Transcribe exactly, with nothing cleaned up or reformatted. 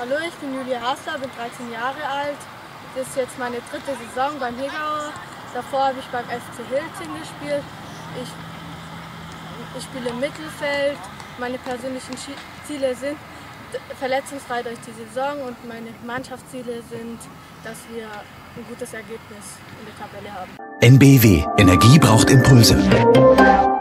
Hallo, ich bin Julia Hasler, bin dreizehn Jahre alt. Das ist jetzt meine dritte Saison beim Hegauer. Davor habe ich beim F C Hilting gespielt. Ich, ich spiele im Mittelfeld. Meine persönlichen Ziele sind verletzungsfrei durch die Saison und meine Mannschaftsziele sind, dass wir ein gutes Ergebnis in der Tabelle haben. N B W. Energie braucht Impulse.